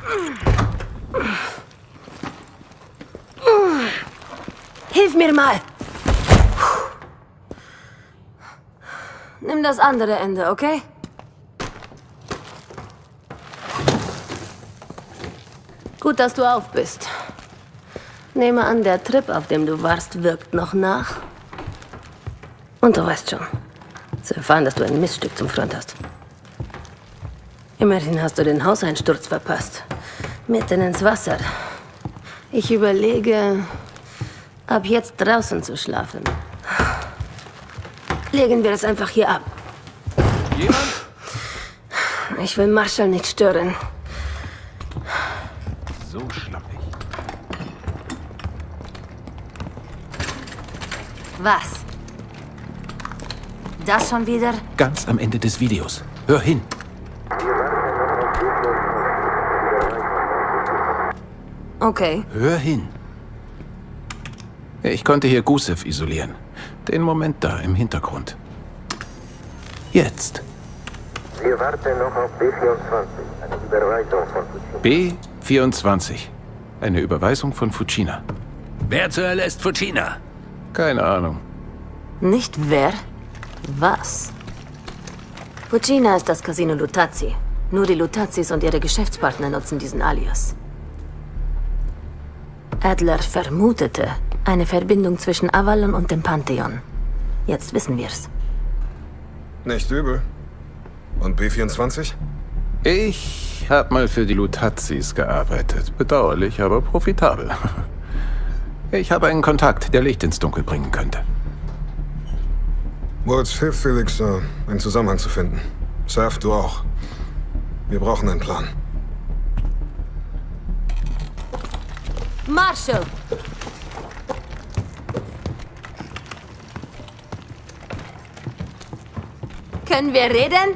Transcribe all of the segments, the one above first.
Hilf mir mal! Nimm das andere Ende, okay? Gut, dass du auf bist. Nehme an, der Trip, auf dem du warst, wirkt noch nach. Und du weißt schon, zu erfahren, dass du ein Missstück zum Freund hast. Immerhin hast du den Hauseinsturz verpasst. Mitten ins Wasser. Ich überlege, ab jetzt draußen zu schlafen. Legen wir es einfach hier ab. Jemand? Ich will Marshall nicht stören. So schlappig. Was? Das schon wieder? Ganz am Ende des Videos. Hör hin. Okay. Hör hin. Ich konnte hier Gusev isolieren. Den Moment da im Hintergrund. Jetzt. Wir warten noch auf B24, eine Überweisung von Fucina. B24. Eine Überweisung von Fucina. Wer zur Hölle ist Fucina? Keine Ahnung. Nicht wer, was. Fucina ist das Casino Lutazzi. Nur die Lutazis und ihre Geschäftspartner nutzen diesen Alias. Adler vermutete eine Verbindung zwischen Avalon und dem Pantheon. Jetzt wissen wir's. Nicht übel. Und B24? Ich habe mal für die Lutazis gearbeitet. Bedauerlich, aber profitabel. Ich habe einen Kontakt, der Licht ins Dunkel bringen könnte. Moritz, hilf Felix, einen Zusammenhang zu finden. Surf, du auch. Wir brauchen einen Plan. Marshall! Können wir reden?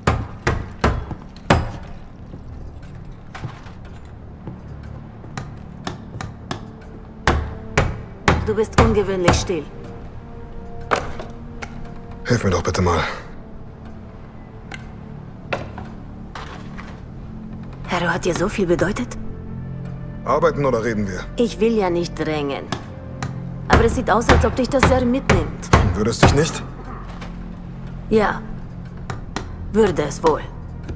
Du bist ungewöhnlich still. Hilf mir doch bitte mal. Harrow hat dir so viel bedeutet? Arbeiten oder reden wir? Ich will ja nicht drängen. Aber es sieht aus, als ob dich das sehr mitnimmt. Würdest dich nicht? Ja. Würde es wohl.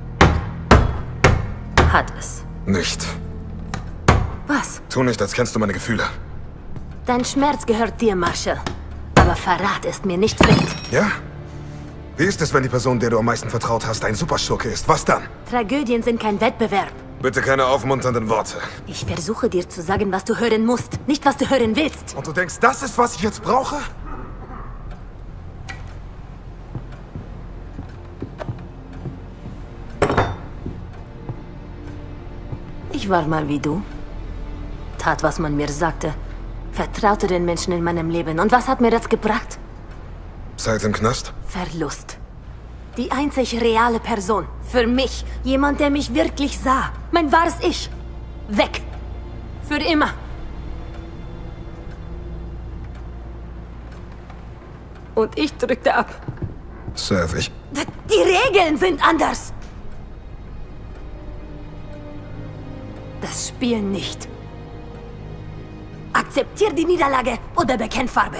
Hat es. Nicht. Was? Tu nicht, als kennst du meine Gefühle. Dein Schmerz gehört dir, Marshall. Aber Verrat ist mir nicht fremd. Ja? Wie ist es, wenn die Person, der du am meisten vertraut hast, ein Superschurke ist? Was dann? Tragödien sind kein Wettbewerb. Bitte keine aufmunternden Worte. Ich versuche dir zu sagen, was du hören musst, nicht was du hören willst. Und du denkst, das ist, was ich jetzt brauche? Ich war mal wie du. Tat, was man mir sagte. Vertraute den Menschen in meinem Leben. Und was hat mir das gebracht? Zeit im Knast? Verlust. Die einzig reale Person. Für mich. Jemand, der mich wirklich sah. Mein wahres Ich. Weg. Für immer. Und ich drückte ab. Surf, ich. Die Regeln sind anders. Das Spiel nicht. Akzeptier die Niederlage oder bekenn Farbe.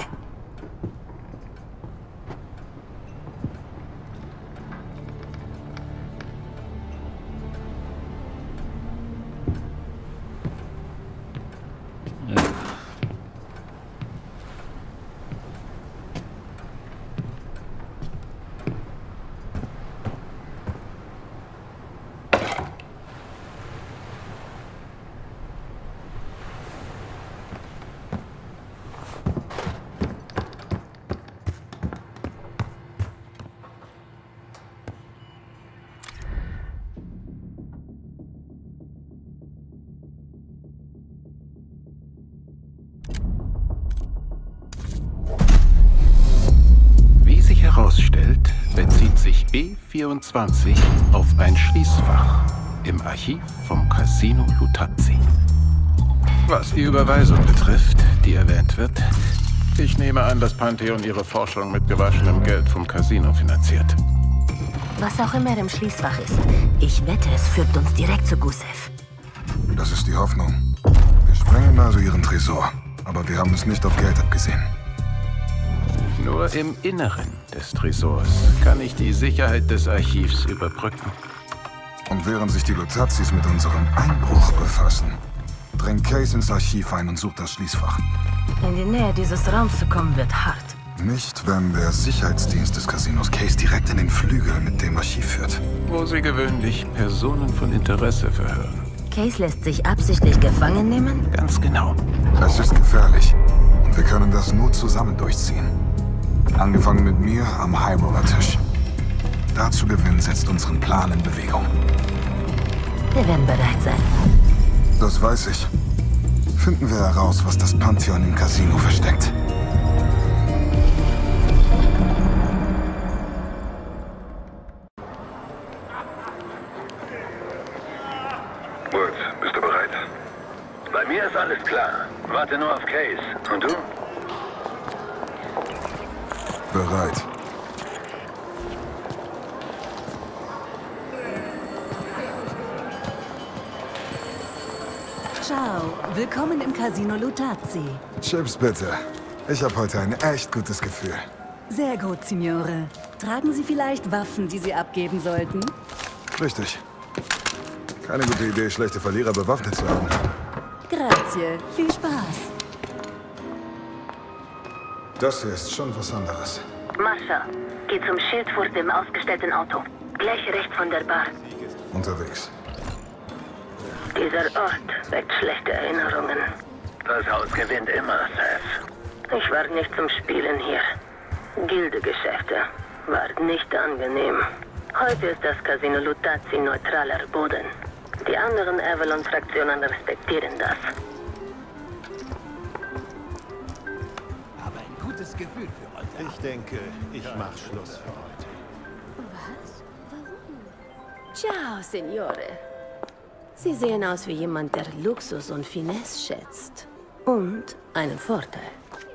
Herausstellt, bezieht sich B24 auf ein Schließfach im Archiv vom Casino Lutazzi. Was die Überweisung betrifft, die erwähnt wird, ich nehme an, dass Pantheon ihre Forschung mit gewaschenem Geld vom Casino finanziert. Was auch immer im Schließfach ist, ich wette, es führt uns direkt zu Gusev. Das ist die Hoffnung. Wir sprengen also ihren Tresor. Aber wir haben es nicht auf Geld abgesehen. Nur im Inneren des Tresors kann ich die Sicherheit des Archivs überbrücken. Und während sich die Lutazis mit unserem Einbruch befassen, drängt Case ins Archiv ein und sucht das Schließfach. In die Nähe dieses Raums zu kommen, wird hart. Nicht, wenn der Sicherheitsdienst des Casinos Case direkt in den Flügel mit dem Archiv führt. Wo sie gewöhnlich Personen von Interesse verhören. Case lässt sich absichtlich gefangen nehmen? Ganz genau. Es ist gefährlich. Und wir können das nur zusammen durchziehen. Angefangen mit mir am High-Roller-Tisch. Da zu gewinnen setzt unseren Plan in Bewegung. Wir werden bereit sein. Das weiß ich. Finden wir heraus, was das Pantheon im Casino versteckt. Woods, bist du bereit? Bei mir ist alles klar. Warte nur auf Case. Und du? Bereit. Ciao, willkommen im Casino Lutazzi. Chips bitte. Ich habe heute ein echt gutes Gefühl. Sehr gut, Signore. Tragen Sie vielleicht Waffen, die Sie abgeben sollten? Richtig. Keine gute Idee, schlechte Verlierer bewaffnet zu haben. Grazie, viel Spaß. Das hier ist schon was anderes. Mascha, geh zum Schild vor dem ausgestellten Auto. Gleich rechts von der Bar. Unterwegs. Dieser Ort weckt schlechte Erinnerungen. Das Haus gewinnt immer, Seth. Ich war nicht zum Spielen hier. Gildegeschäfte war nicht angenehm. Heute ist das Casino Lutazzi neutraler Boden. Die anderen Avalon-Fraktionen respektieren das. Aber ein gutes Gefühl für heute. Ich denke, ich mach Schluss für heute. Was? Warum? Ciao, Signore. Sie sehen aus wie jemand, der Luxus und Finesse schätzt. Und einen Vorteil.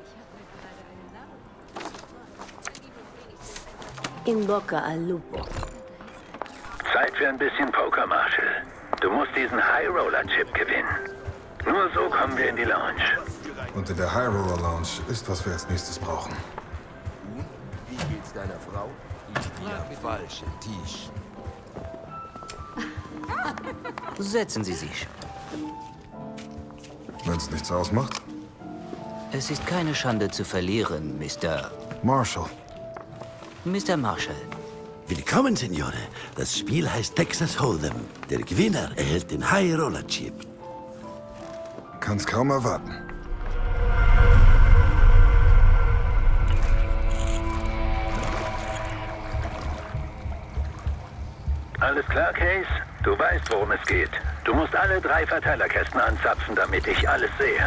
In Bocca al Lupo. Zeit für ein bisschen Poker, Marshall. Du musst diesen High-Roller-Chip gewinnen. Nur so kommen wir in die Lounge. Und in der High Roller Lounge ist, was wir als nächstes brauchen. Wie geht's deiner Frau? Die falsche Tisch. Setzen Sie sich. Wenn's nichts ausmacht? Es ist keine Schande zu verlieren, Mr. Marshall. Mr. Marshall. Willkommen, Signore. Das Spiel heißt Texas Hold'em. Der Gewinner erhält den High Roller Chip. Kann's kaum erwarten. Alles klar, Case? Du weißt, worum es geht. Du musst alle 3 Verteilerkästen anzapfen, damit ich alles sehe.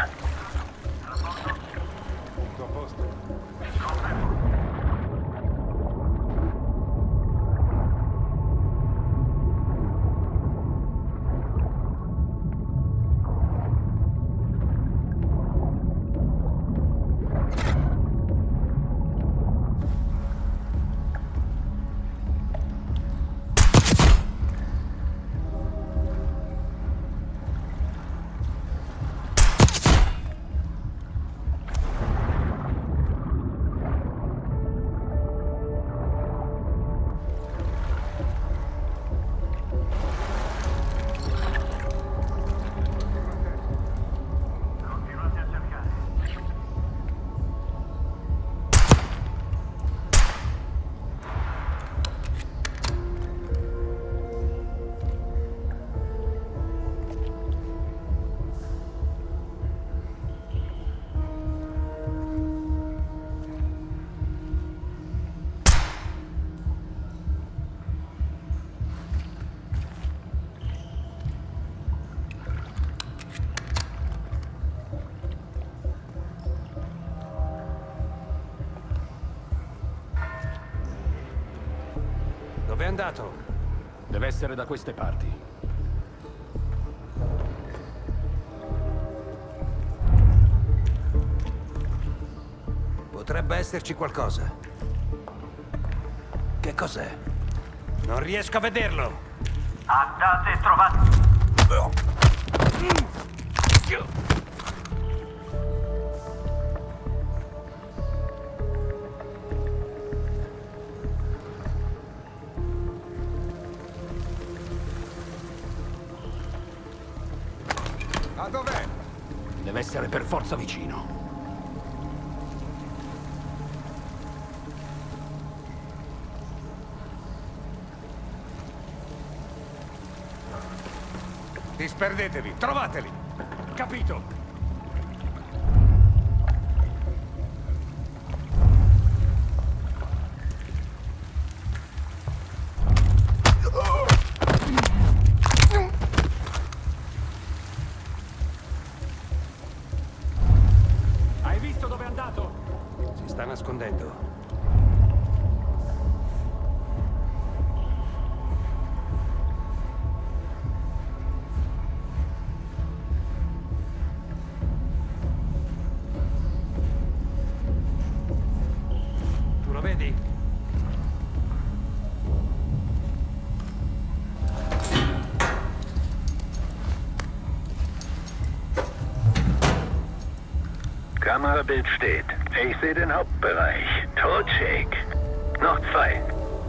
Dove è andato? Deve essere da queste parti. Potrebbe esserci qualcosa. Che cos'è? Non riesco a vederlo. Andate e trovate... Ma dov'è? Deve essere per forza vicino. Disperdetevi, trovateli! Capito? Hai visto dove è andato? Si sta nascondendo. Vedi? Kamerabild steht. Ich sehe den Hauptbereich. Totshake. Noch 2.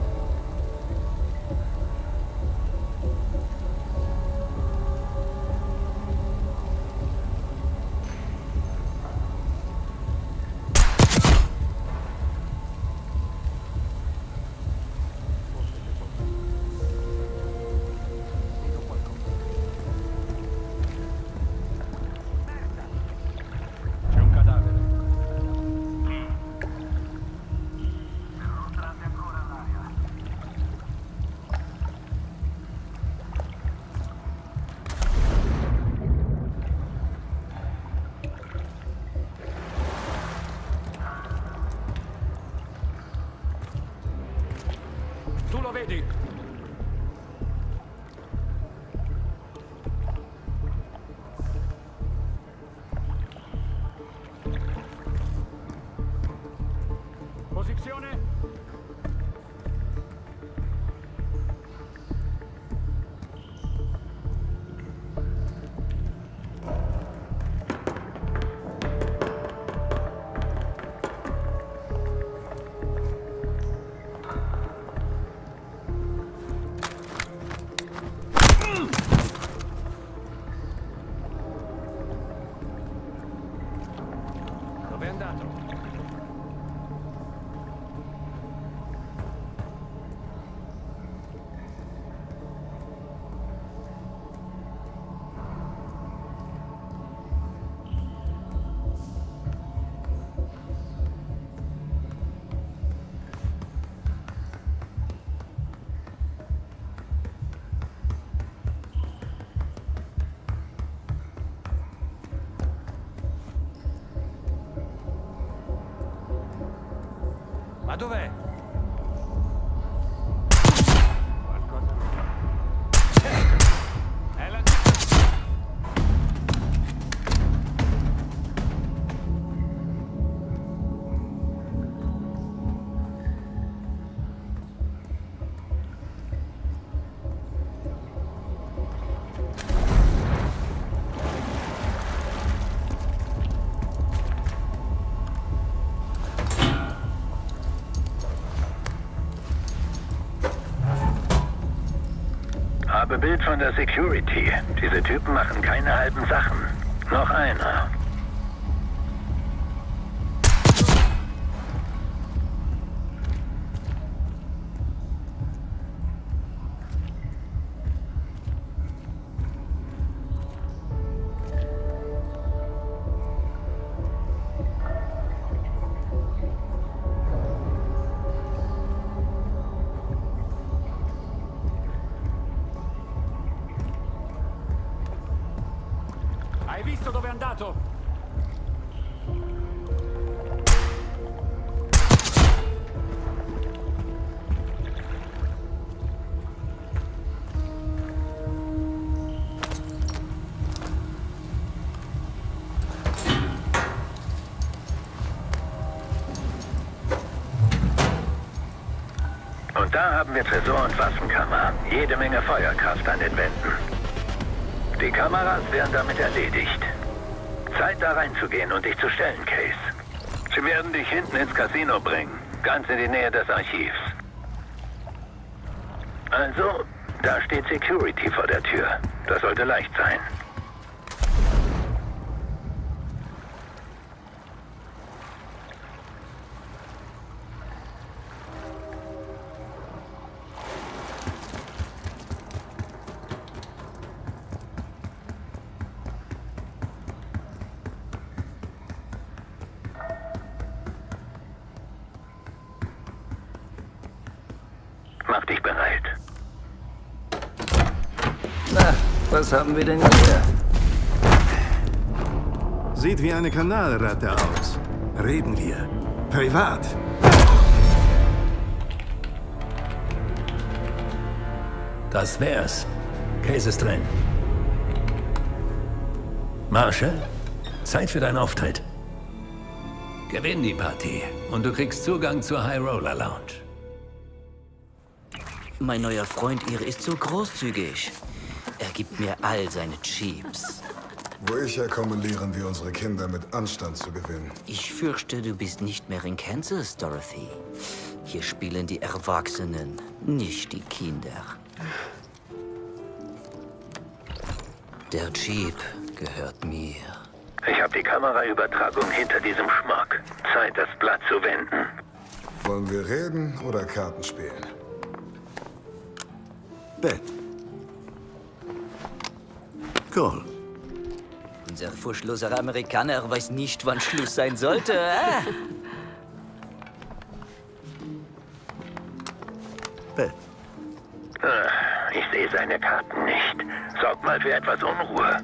Tu lo vedi? Posizione? Dove è andato? Ma dov'è? Qualcosa non va. È la... Habe Bild von der Security. Diese Typen machen keine halben Sachen. Noch einer. Hai visto dove è andato? Und da haben wir Tresor und Waffenkammer. Jede Menge Feuerkraft an den Wänden. Die Kameras wären damit erledigt. Zeit da reinzugehen und dich zu stellen, Case. Sie werden dich hinten ins Casino bringen, ganz in die Nähe des Archivs. Also, da steht Security vor der Tür. Das sollte leicht sein. Mach dich bereit. Na, was haben wir denn hier? Sieht wie eine Kanalratte aus. Reden wir. Privat. Das wär's. Case ist drin. Marshall, Zeit für deinen Auftritt. Gewinn die Partie und du kriegst Zugang zur High Roller Lounge. Mein neuer Freund hier ist so großzügig. Er gibt mir all seine Chips. Wo ich herkomme, lehren wir unsere Kinder mit Anstand zu gewinnen. Ich fürchte, du bist nicht mehr in Kansas, Dorothy. Hier spielen die Erwachsenen, nicht die Kinder. Der Jeep gehört mir. Ich habe die Kameraübertragung hinter diesem Schmuck. Zeit, das Blatt zu wenden. Wollen wir reden oder Karten spielen? Bett. Cole. Unser furchtloser Amerikaner weiß nicht, wann Schluss sein sollte. Bett. Ich sehe seine Karten nicht. Sorg mal für etwas Unruhe.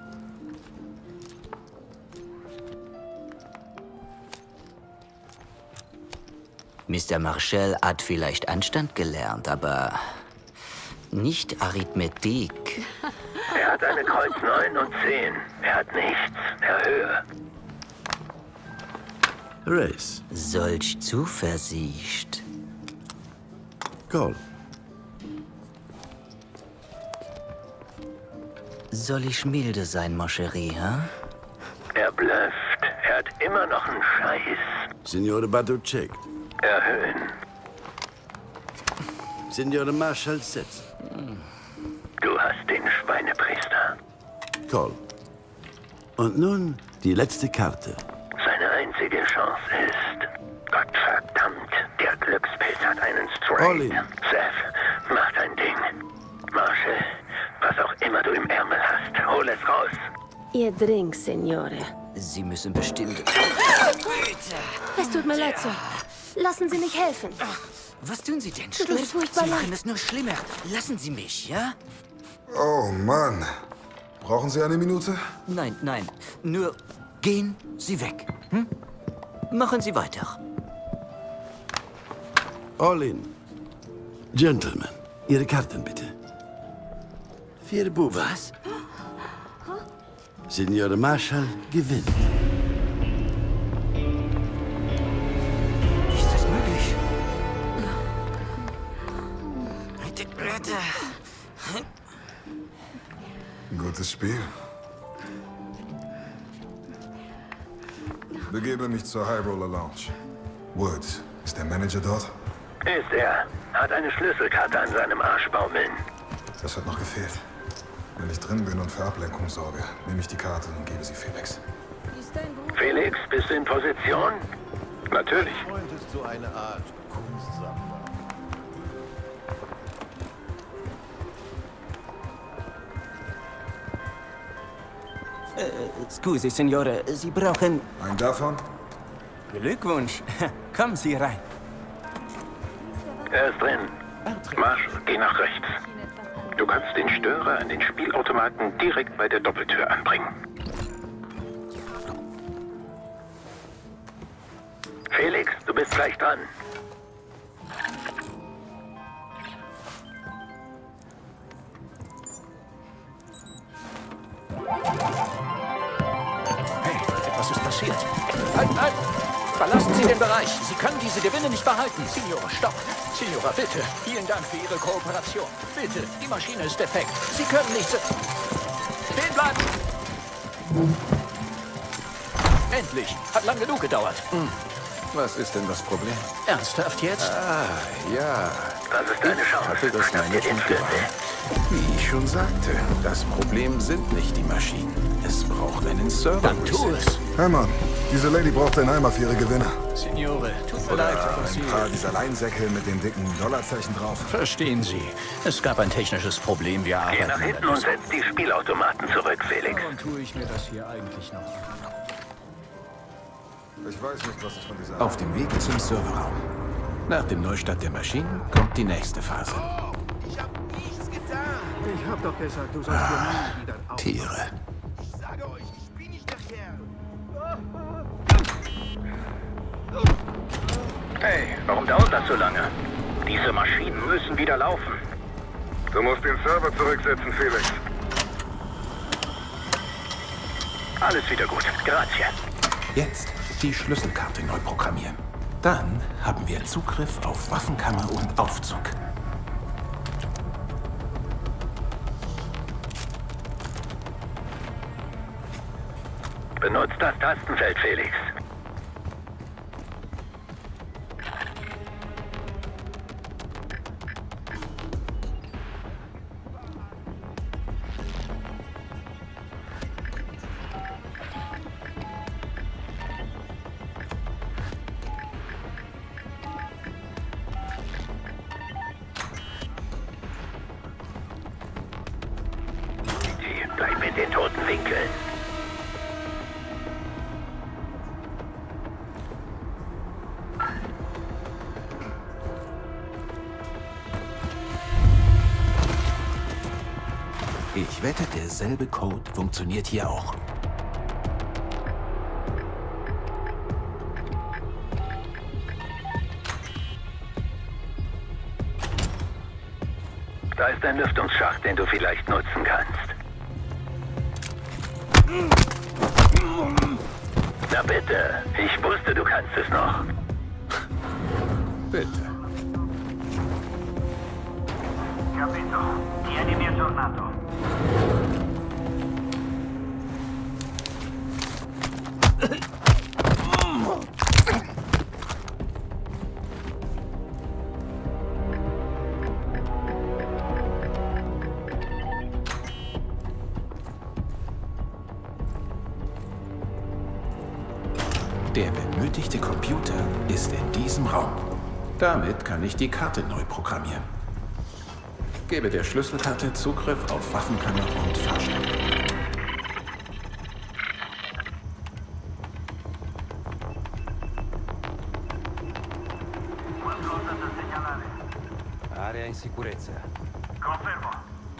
Mr. Marshall hat vielleicht Anstand gelernt, aber nicht Arithmetik. Er hat eine Kreuz 9 und 10. Er hat nichts. Erhöhe. Race. Solch Zuversicht. Cole. Soll ich milde sein, ma chérie, hm? Er blufft. Er hat immer noch einen Scheiß. Signore Batucek. Erhöhen. Signore Marshall setzt. Du hast den Schweinepriester. Cole. Und nun die letzte Karte. Seine einzige Chance ist... Gottverdammt, der Glückspilz hat einen Straight. All in. Seth, mach dein Ding. Marshall, was auch immer du im Ärmel hast, hol es raus. Ihr Drink, Signore. Sie müssen bestimmt... Es tut mir leid, Sir. Lassen Sie mich helfen. Was tun Sie denn? Tut mir furchtbar Sie leid. machen es nur schlimmer. Lassen Sie mich, ja? Oh Mann. Brauchen Sie eine Minute? Nein, nein. Nur gehen Sie weg. Hm? Machen Sie weiter. All in. Gentlemen, Ihre Karten bitte. 4 Buben. Was? Signore Marshall gewinnt. Wie ist das möglich? Gutes Spiel. Begebe mich zur High Roller Lounge. Woods, ist der Manager dort? Ist er. Hat eine Schlüsselkarte an seinem Arsch baumeln. Das hat noch gefehlt. Wenn ich drin bin und für Ablenkung sorge, nehme ich die Karte und gebe sie Felix. Felix, bist du in Position? Natürlich. Freund ist so eine Art Kunstsammler. Scusi, Signore, Sie brauchen... Ein davon? Glückwunsch. Kommen Sie rein. Er ist drin. Marsch, geh nach rechts. Du kannst den Störer an den Spielautomaten direkt bei der Doppeltür anbringen. Felix, du bist gleich dran. Hey, etwas ist passiert. Halt, halt! Verlassen Sie den Bereich. Sie können diese Gewinne nicht behalten. Signora, stopp. Signora, bitte. Vielen Dank für Ihre Kooperation. Bitte, die Maschine ist defekt. Sie können nicht... Stehen bleiben! Endlich! Hat lang genug gedauert. Was ist denn das Problem? Ernsthaft jetzt? Ah, ja. Das ist deine Chance. Hatte das Management gewarnt. Wie ich schon sagte, das Problem sind nicht die Maschinen. Es braucht einen Server. Dann tu es. Hey Mann, diese Lady braucht einen Eimer für ihre Gewinner. Signore, tut mir Oder leid. ein paar dieser Leinsäcke mit den dicken Dollarzeichen drauf. Verstehen Sie. Es gab ein technisches Problem. Wir Geh arbeiten nach hinten und setz die Spielautomaten zurück, Felix. Warum tue ich mir das hier eigentlich noch? Ich weiß nicht, was ich von dieser... Auf dem Weg zum Serverraum. Nach dem Neustart der Maschinen kommt die nächste Phase. Ich hab nichts getan. Ich hab doch gesagt, du sollst hier nie wieder auf... Tiere. Ich sage euch, ich bin nicht der Kerl. Hey, warum dauert das so lange? Diese Maschinen müssen wieder laufen. Du musst den Server zurücksetzen, Felix. Alles wieder gut. Grazie. Jetzt die Schlüsselkarte neu programmieren. Dann haben wir Zugriff auf Waffenkammer und Aufzug. Benutzt das Tastenfeld, Felix. Bleib in den toten Winkeln. Ich wette, derselbe Code funktioniert hier auch. Da ist ein Lüftungsschacht, den du vielleicht nutzen kannst. Na bitte, ich wusste, du kannst es noch. Bitte. Capito. Tienimi aggiornato. Der benötigte Computer ist in diesem Raum. Damit kann ich die Karte neu programmieren. Gebe der Schlüsselkarte Zugriff auf Waffenkammer und Fahrstuhl. Area in sicurezza. Confermo.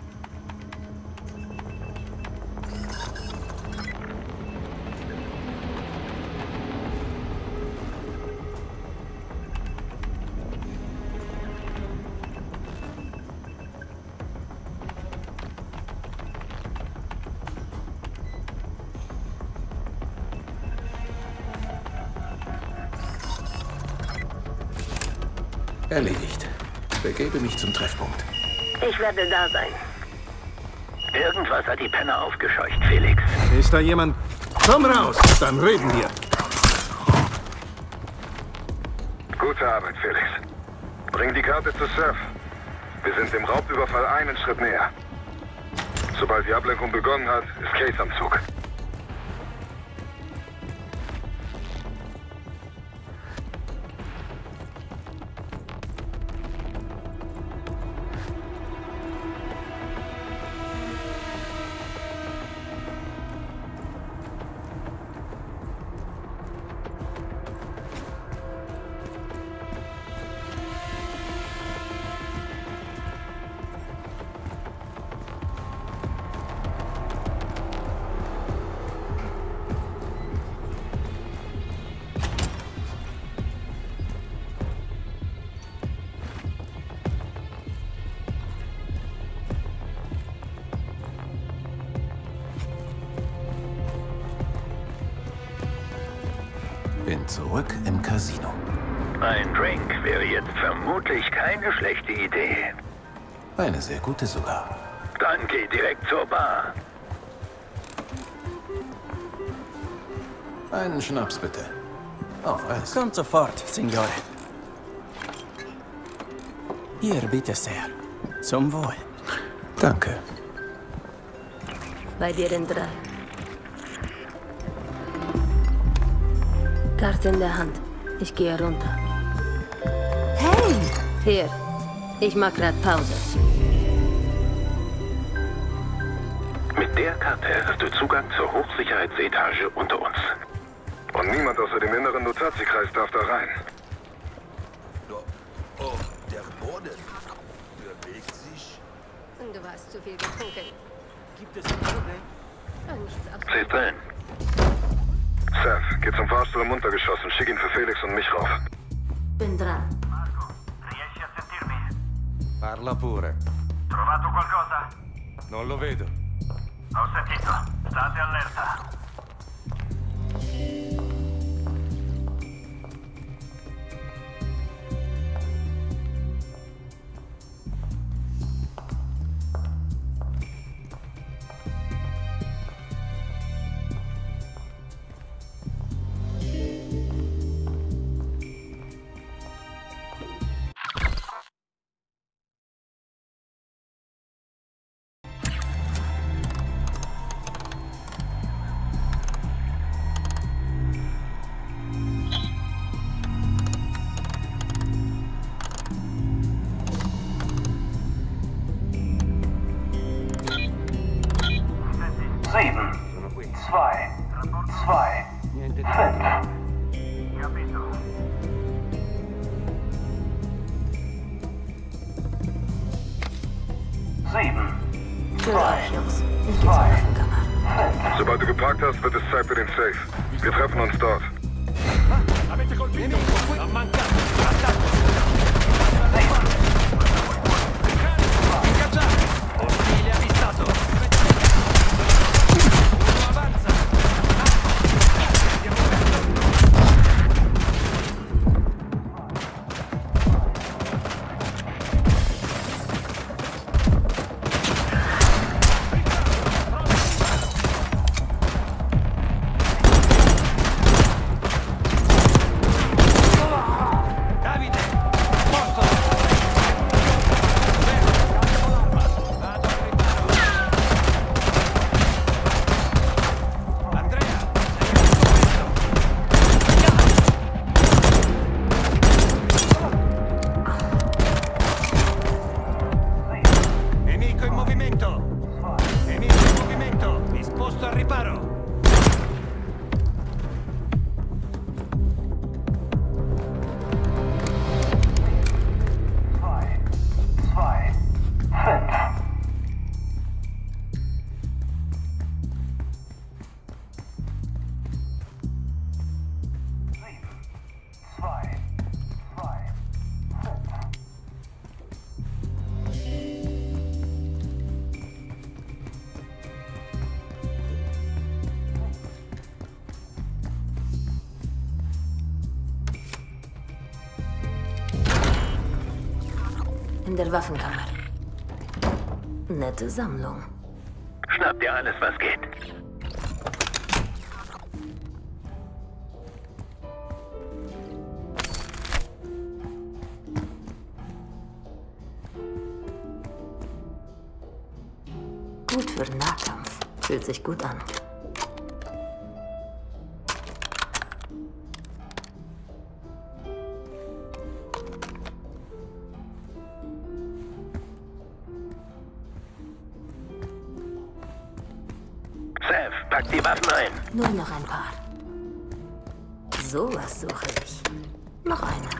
Erledigt. Begebe mich zum Treffpunkt. Ich werde da sein. Irgendwas hat die Penner aufgescheucht, Felix. Ist da jemand? Komm raus, dann reden wir. Gute Arbeit, Felix. Bring die Karte zu Surf. Wir sind dem Raubüberfall einen Schritt näher. Sobald die Ablenkung begonnen hat, ist Case am Zug. Bin zurück im Casino. Ein Drink wäre jetzt vermutlich keine schlechte Idee. Eine sehr gute sogar. Dann geh direkt zur Bar. Einen Schnaps, bitte. Auf Eis. Kommt sofort, Signore. Hier, bitte sehr. Zum Wohl. Danke. Bei dir in 3. Karte in der Hand. Ich gehe runter. Hey! Hier. Ich mach grad Pause. Mit der Karte hast du Zugang zur Hochsicherheitsetage unter uns. Und niemand außer dem inneren Lutazi-Kreis darf da rein. Oh, der Boden bewegt sich. Du hast zu viel getrunken. Gibt es ein Problem? Sie ist drin. Seth, geh zum Fahrstuhl im Untergeschoss und schick ihn für Felix und mich rauf. Bin dran. Marco, riesci a sentirmi? Parla pure. Trovato qualcosa? Non lo vedo. Ho sentito. State allerta. Sono qui. 2, 2, Niente di 5. Capito. Für euch, Jungs. Ich geh zur Waffenkammer. Sobald du geparkt hast, wird es Zeit für den Safe. Wir treffen uns dort. Avete colpito? Ha mancato. Ingaggiato. Ostile avvistato. Uno avanza. Davide, posto. Vado al riparo. Andrea, nemico in movimento. Nemico in movimento. Disposto al riparo. In der Waffenkammer. Nette Sammlung. Schnapp dir alles, was geht. Gut für Nahkampf. Fühlt sich gut an. Seth, pack die Waffen ein. Nur noch ein paar. Sowas suche ich. Noch eine.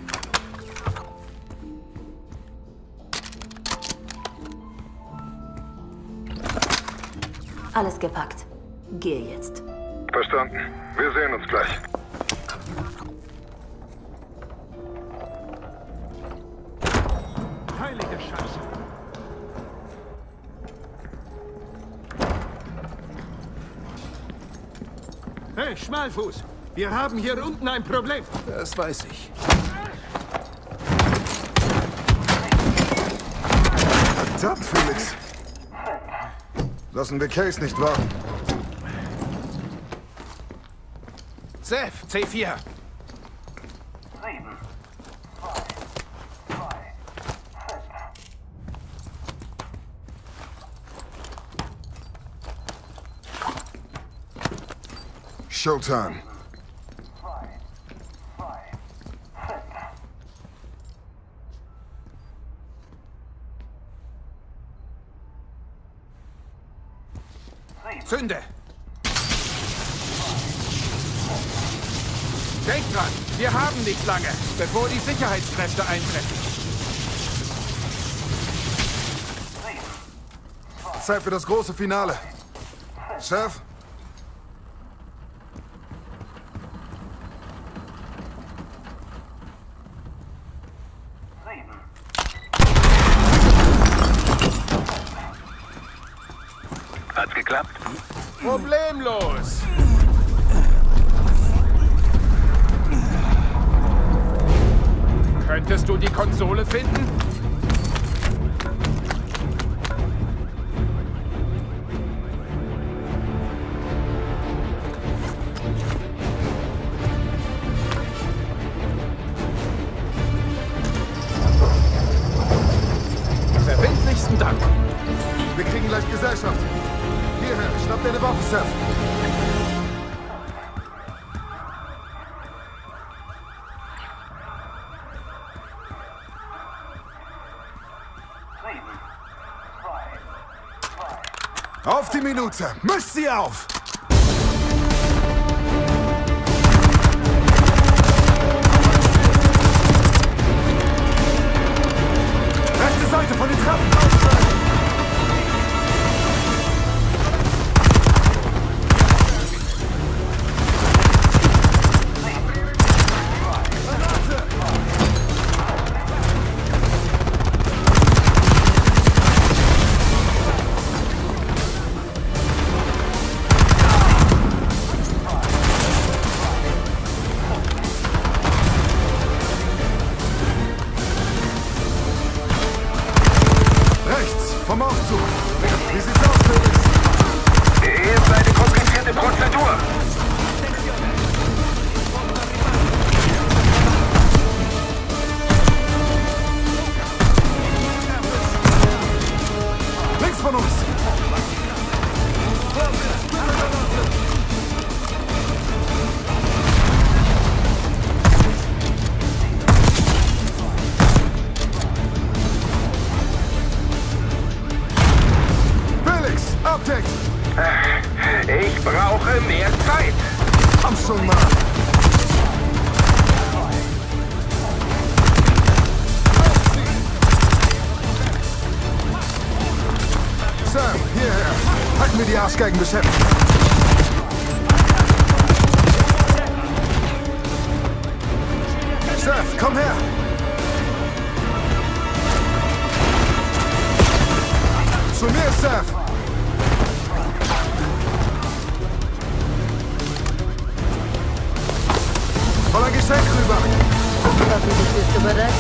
Alles gepackt. Geh jetzt. Verstanden. Wir sehen uns gleich. Heilige Scheiße. Hey, Schmalfuß! Wir haben hier unten ein Problem. Das weiß ich. Verdammt, Felix. Lassen wir Case nicht warten. Seth, C4. 7, 2, 2, 5. Showtime. Zünde! Denkt dran, wir haben nicht lange, bevor die Sicherheitskräfte eintreffen. Zeit für das große Finale. Chef? Hat's geklappt? Problemlos! Könntest du die Konsole finden? Verbindlichsten Dank. Wir kriegen gleich Gesellschaft. Hierher, schnapp deine Waffe, Seth. Auf die Minute! Mischt sie auf! Rechte Seite von den Treppen aussteigen! Vom Aufzug. Wie sieht's aus, Felix? Hier ist eine komplizierte Prozedur. Links von uns. Update! Ich brauche mehr Zeit. Komm schon mal. Sam, hierher. Halt mir die Arschgeigen beschäftigt. Seth, komm her. Zu mir, Seth. Voll ein Geschenk rüber. Hoffentlich bist du bereit.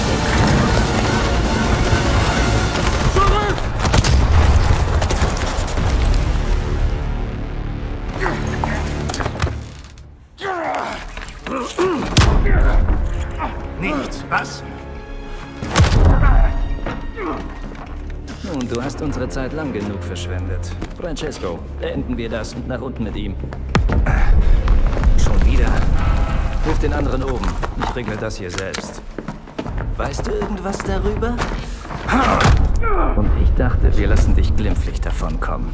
Zurück! Nichts, was? Nun, du hast unsere Zeit lang genug verschwendet. Francesco, beenden wir das und nach unten mit ihm. Schon wieder? Ruf den anderen oben. Ich regle das hier selbst. Weißt du irgendwas darüber? Und ich dachte, wir lassen dich glimpflich davonkommen.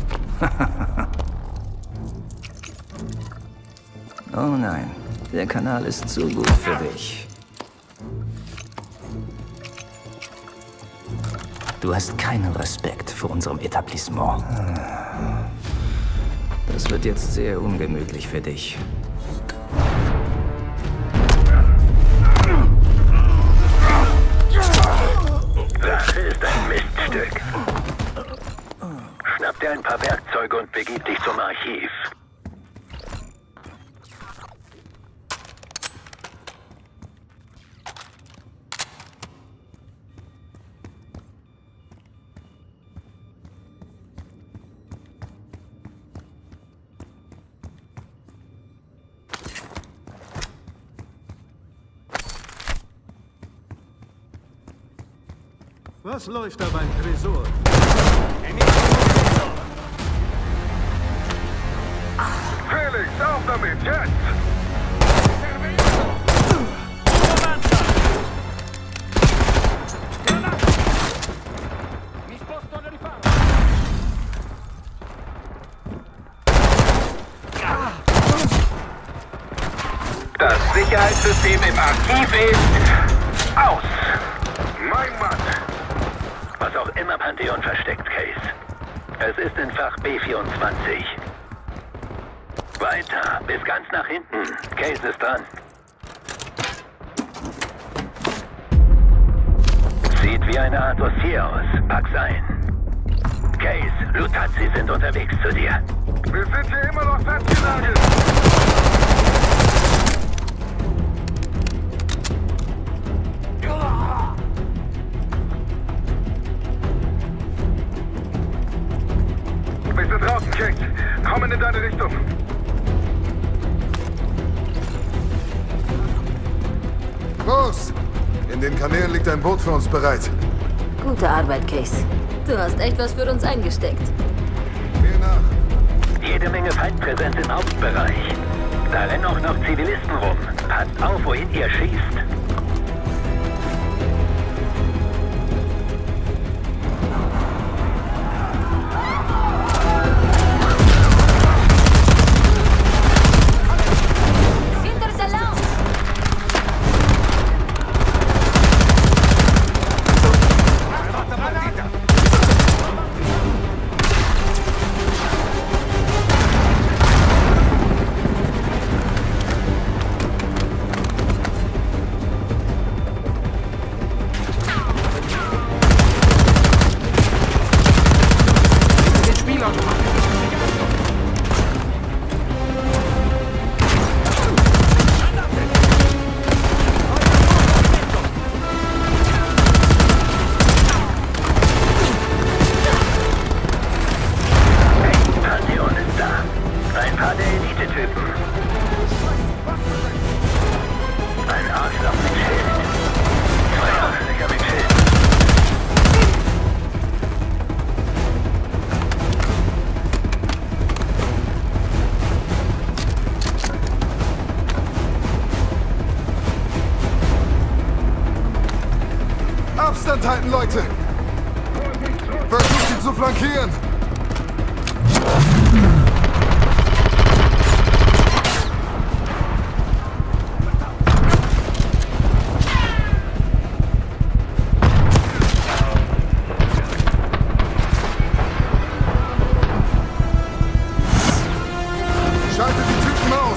Oh nein, der Kanal ist zu gut für dich. Du hast keinen Respekt vor unserem Etablissement. Das wird jetzt sehr ungemütlich für dich. Das ist ein Miststück. Schnapp dir ein paar Werkzeuge und begib dich zum Archiv. Was läuft da beim Tresor? Felix, auf damit, jetzt! Das Sicherheitssystem im Archiv ist aus. Mein Mann! Was auch immer Pantheon versteckt, Case. Es ist in Fach B24. Weiter, bis ganz nach hinten. Case ist dran. Sieht wie eine Art Dossier aus. Pack's ein. Case, Lutazzi sind unterwegs zu dir. Wir sind hier immer noch festgenagelt! Wir sind draußen, Kate. Kommen in deine Richtung. Los! In den Kanälen liegt ein Boot für uns bereit. Gute Arbeit, Case. Du hast echt was für uns eingesteckt. Mir nach. Jede Menge Feindpräsenz im Hauptbereich. Da rennen auch noch Zivilisten rum. Passt auf, wohin ihr schießt. Abstand halten, Leute! Versucht sie zu flankieren! Schaltet die Typen aus!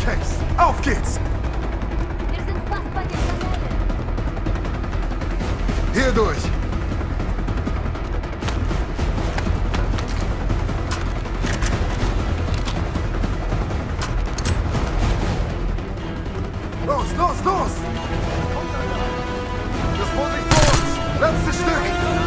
Case! Auf geht's! Wir sind fast bei den Kanälen. Hier durch! Los, los, los! Das Boot liegt vor uns! Letztes Stück!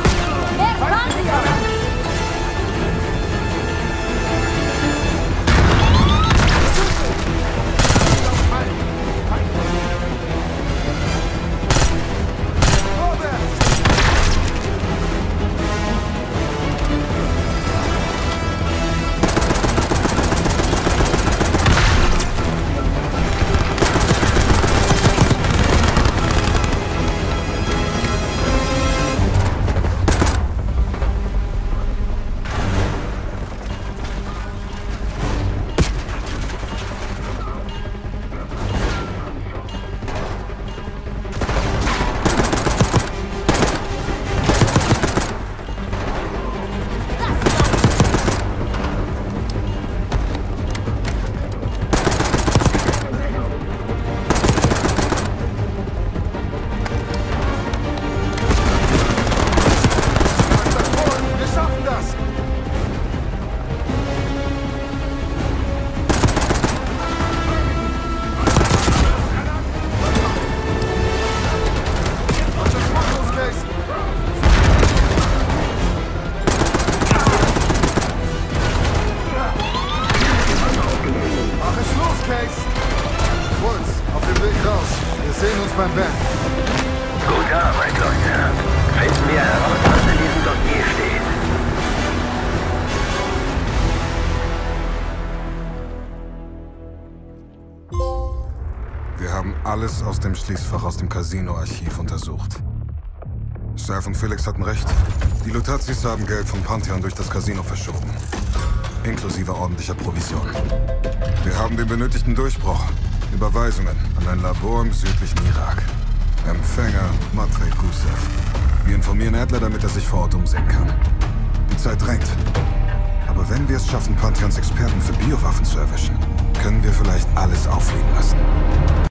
Gute Arbeit, Leute. Finden wir heraus, was in diesem Dossier steht. Wir haben alles aus dem Schließfach aus dem Casino-Archiv untersucht. Seth und Felix hatten recht. Die Lutazis haben Geld vom Pantheon durch das Casino verschoben. Inklusive ordentlicher Provision. Wir haben den benötigten Durchbruch. Überweisungen an ein Labor im südlichen Irak. Empfänger Matrey Gusev. Wir informieren Adler, damit er sich vor Ort umsehen kann. Die Zeit drängt. Aber wenn wir es schaffen, Pantheons Experten für Biowaffen zu erwischen, können wir vielleicht alles auffliegen lassen.